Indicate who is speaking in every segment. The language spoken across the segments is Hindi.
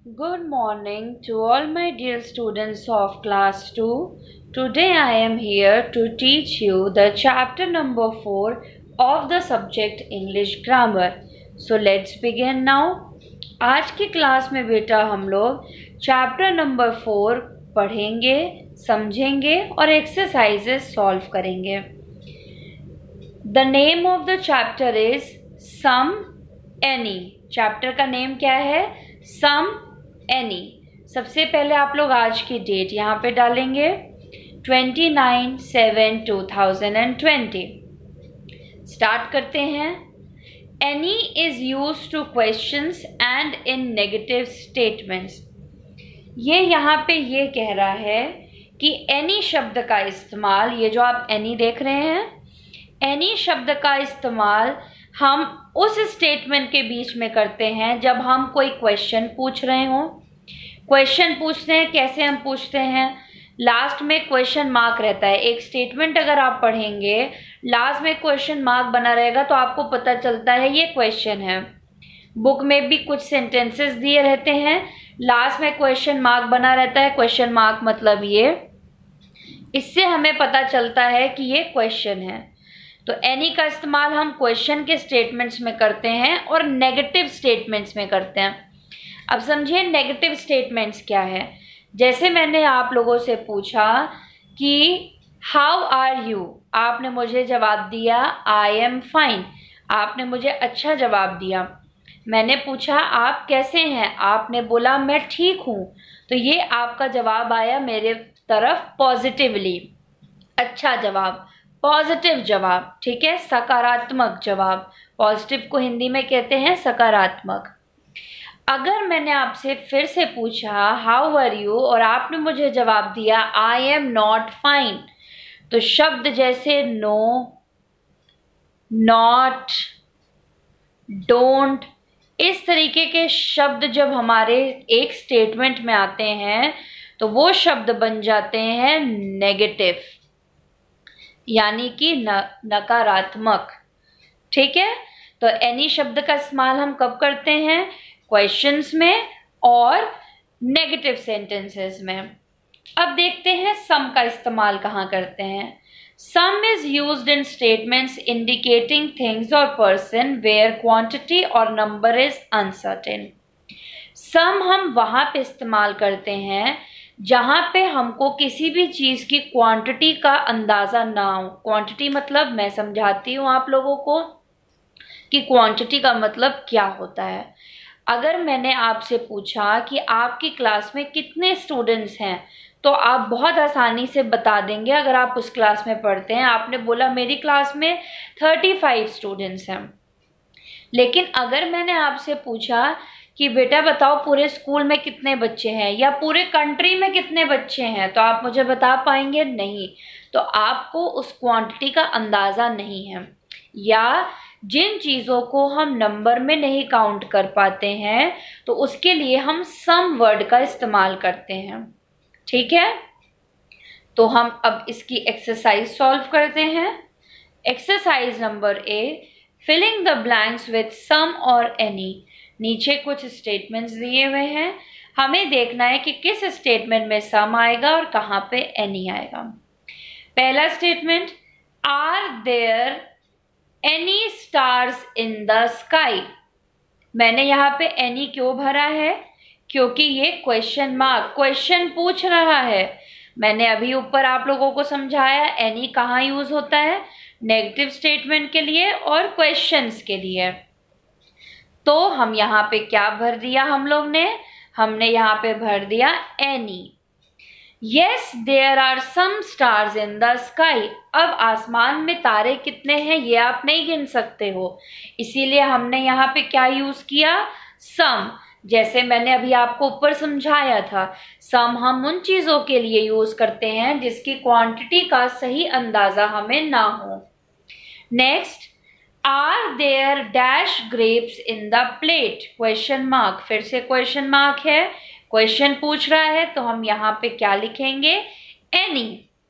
Speaker 1: Good morning to all my dear students of class 2. Today I am here to teach you the chapter number 4 of the subject English Grammar. So let's begin now. आज की क्लास में बेटा हम लोग चैप्टर नंबर 4 पढ़ेंगे, समझेंगे और एक्सरसाइजेस सॉल्व करेंगे. The name of the chapter is Some Any. Chapter का नेम क्या है? Some Any. सबसे पहले आप लोग आज की डेट यहाँ पे डालेंगे 29/7/2020. स्टार्ट करते हैं. Any is used to questions and in negative statements. ये यहाँ पे ये कह रहा है कि any शब्द का इस्तेमाल, ये जो आप any देख रहे हैं, any शब्द का इस्तेमाल हम उस स्टेटमेंट के बीच में करते हैं जब हम कोई क्वेश्चन पूछ रहे हों. क्वेश्चन पूछते हैं, कैसे हम पूछते हैं? लास्ट में क्वेश्चन मार्क रहता है. एक स्टेटमेंट अगर आप पढ़ेंगे, लास्ट में क्वेश्चन मार्क बना रहेगा तो आपको पता चलता है ये क्वेश्चन है. बुक में भी कुछ सेंटेंसेस दिए रहते हैं, लास्ट में क्वेश्चन मार्क बना रहता है. क्वेश्चन मार्क मतलब ये, इससे हमें पता चलता है कि ये क्वेश्चन है. तो एनी का इस्तेमाल हम क्वेश्चन के स्टेटमेंट्स में करते हैं और नेगेटिव स्टेटमेंट्स में करते हैं. अब समझिए नेगेटिव स्टेटमेंट्स क्या है. जैसे मैंने आप लोगों से पूछा कि हाउ आर यू, आपने मुझे जवाब दिया आई एम फाइन. आपने मुझे अच्छा जवाब दिया. मैंने पूछा आप कैसे हैं, आपने बोला मैं ठीक हूँ. तो ये आपका जवाब आया मेरे तरफ पॉजिटिवली, अच्छा जवाब, पॉजिटिव जवाब. ठीक है, सकारात्मक जवाब. पॉजिटिव को हिंदी में कहते हैं सकारात्मक. अगर मैंने आपसे फिर से पूछा हाउ आर यू और आपने मुझे जवाब दिया आई एम नॉट फाइन, तो शब्द जैसे नो, नॉट, डोंट, इस तरीके के शब्द जब हमारे एक स्टेटमेंट में आते हैं तो वो शब्द बन जाते हैं नेगेटिव, यानी कि नकारात्मक. ठीक है, तो एनी शब्द का इस्तेमाल हम कब करते हैं? क्वेश्चंस में और नेगेटिव सेंटेंसेस में. अब देखते हैं सम का इस्तेमाल कहाँ करते हैं. Some is used in statements indicating things और पर्सन वेयर क्वांटिटी और नंबर इज अनसर्टेन. सम हम वहाँ पे इस्तेमाल करते हैं जहाँ पे हमको किसी भी चीज़ की क्वांटिटी का अंदाज़ा ना हो. क्वांटिटी मतलब, मैं समझाती हूँ आप लोगों को कि क्वांटिटी का मतलब क्या होता है. अगर मैंने आपसे पूछा कि आपकी क्लास में कितने स्टूडेंट्स हैं, तो आप बहुत आसानी से बता देंगे अगर आप उस क्लास में पढ़ते हैं. आपने बोला मेरी क्लास में 35 स्टूडेंट्स हैं. लेकिन अगर मैंने आपसे पूछा कि बेटा बताओ पूरे स्कूल में कितने बच्चे हैं या पूरे कंट्री में कितने बच्चे हैं, तो आप मुझे बता पाएंगे नहीं. तो आपको उस क्वांटिटी का अंदाज़ा नहीं है. या जिन चीज़ों को हम नंबर में नहीं काउंट कर पाते हैं तो उसके लिए हम सम वर्ड का इस्तेमाल करते हैं. ठीक है, तो हम अब इसकी एक्सरसाइज सॉल्व करते हैं. Exercise number A, filling the blanks with some और एनी. नीचे कुछ स्टेटमेंट्स दिए हुए हैं, हमें देखना है कि किस स्टेटमेंट में सम आएगा और कहाँ पे एनी आएगा. पहला statement, are there any stars in the sky. मैंने यहाँ पे एनी क्यों भरा है? क्योंकि ये क्वेश्चन मार्क, क्वेश्चन पूछ रहा है. मैंने अभी ऊपर आप लोगों को समझाया एनी कहाँ यूज होता है, नेगेटिव स्टेटमेंट के लिए और क्वेश्चंस के लिए. तो हम यहाँ पे क्या भर दिया हम लोग ने? हमने यहाँ पे भर दिया any. Yes, there are some stars in the sky. अब आसमान में तारे कितने हैं ये आप नहीं गिन सकते हो, इसीलिए हमने यहाँ पे क्या यूज किया? सम. जैसे मैंने अभी आपको ऊपर समझाया था, सम हम उन चीजों के लिए यूज करते हैं जिसकी क्वांटिटी का सही अंदाजा हमें ना हो. Next, are there dash grapes in the plate, question mark. फिर से क्वेश्चन मार्क है, क्वेश्चन पूछ रहा है, तो हम यहाँ पे क्या लिखेंगे? एनी.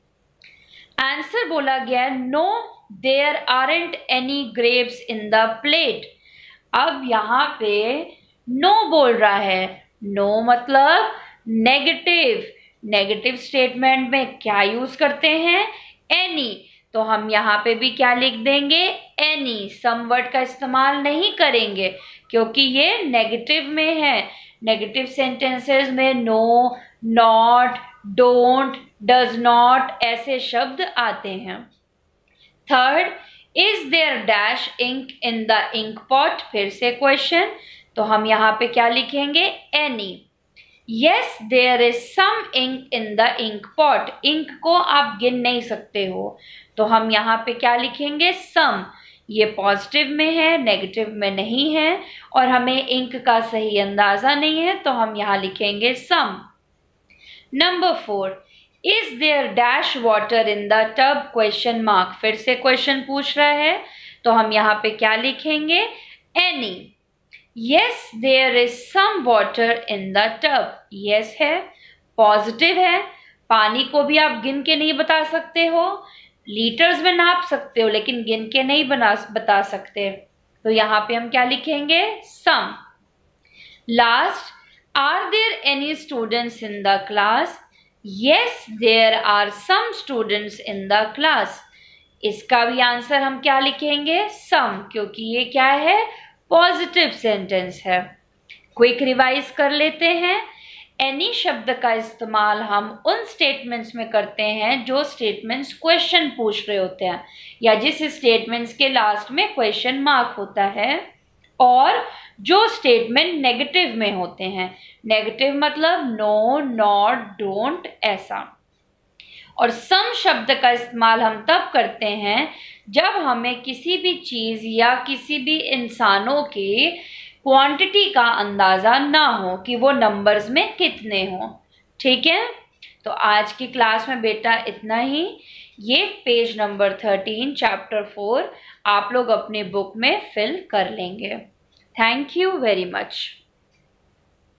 Speaker 1: आंसर बोला गया no there aren't any grapes in the plate. अब यहाँ पे नो बोल रहा है, नो मतलब नेगेटिव। नेगेटिव स्टेटमेंट में क्या यूज करते हैं? एनी। तो हम यहाँ पे भी क्या लिख देंगे? एनी। सम वर्ड का इस्तेमाल नहीं करेंगे क्योंकि ये नेगेटिव में है। नेगेटिव सेंटेंसेस में no, not, don't, does not ऐसे शब्द आते हैं। Third, is there dash ink in the ink pot? फिर से क्वेश्चन, तो हम यहाँ पे क्या लिखेंगे? Any. Yes there is some ink in the ink pot. Ink को आप गिन नहीं सकते हो, तो हम यहाँ पे क्या लिखेंगे? सम। ये पॉजिटिव में है, नेगेटिव में नहीं है, और हमें इंक का सही अंदाजा नहीं है, तो हम यहाँ लिखेंगे some. Number 4, is there dash water in the tub? Question mark. फिर से क्वेश्चन पूछ रहा है, तो हम यहाँ पे क्या लिखेंगे? Any. Yes there is some water in the tub. Yes है, पॉजिटिव है। पानी को भी आप गिन के नहीं बता सकते हो, लीटर्स में नाप सकते हो लेकिन गिन के नहीं बता सकते, तो यहाँ पे हम क्या लिखेंगे? Some. Last, are there any students in the class? Yes there are some students in the class. इसका भी आंसर हम क्या लिखेंगे? सम, क्योंकि ये क्या है? पॉजिटिव सेंटेंस है। क्विक रिवाइज कर लेते हैं। एनी शब्द का इस्तेमाल हम उन स्टेटमेंट्स में करते हैं जो स्टेटमेंट्स क्वेश्चन पूछ रहे होते हैं, या जिस स्टेटमेंट्स के लास्ट में क्वेश्चन मार्क होता है, और जो स्टेटमेंट नेगेटिव में होते हैं। नेगेटिव मतलब नो, नॉट, डोंट ऐसा। और सम शब्द का इस्तेमाल हम तब करते हैं जब हमें किसी भी चीज़ या किसी भी इंसानों के क्वांटिटी का अंदाज़ा ना हो कि वो नंबर्स में कितने हों। ठीक है, तो आज की क्लास में बेटा इतना ही। ये पेज नंबर 13 चैप्टर 4 आप लोग अपनी बुक में फिल कर लेंगे। Thank you very much.